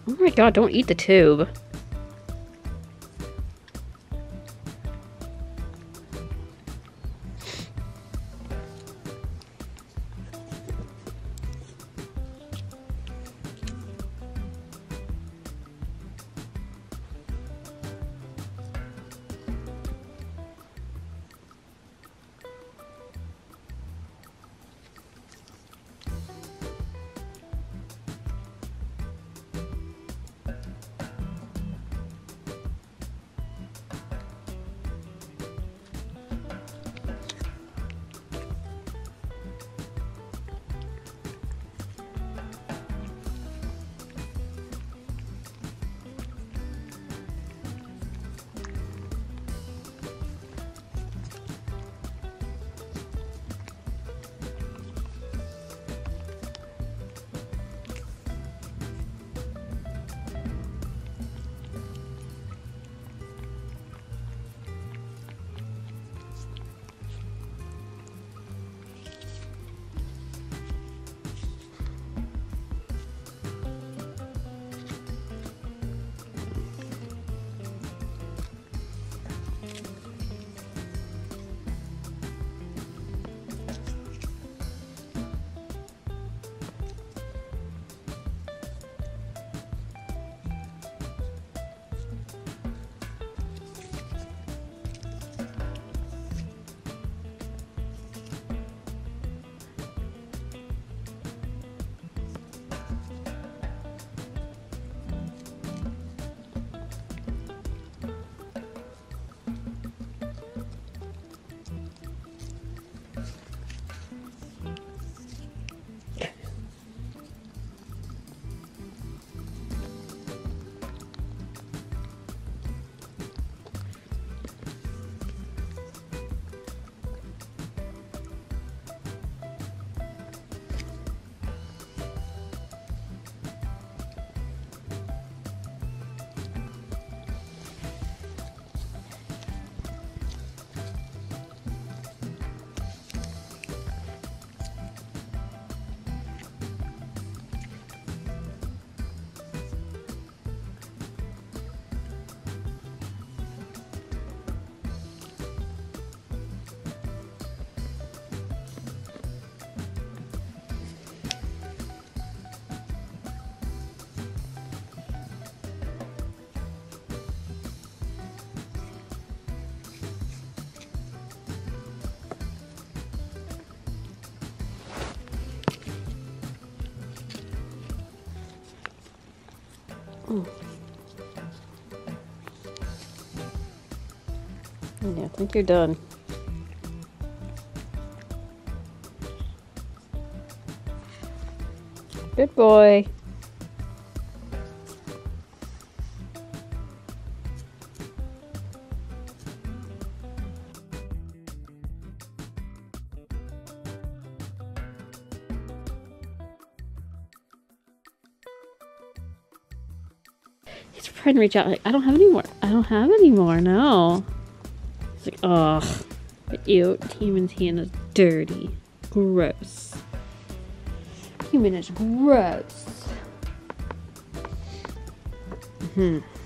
Oh my god, don't eat the tube. Mm. Yeah, I think you're done. Good boy. He's trying to reach out like, I don't have any more. I don't have any more, no. It's like, ugh. Ew, Timon's hand is dirty. Gross. Timon is gross.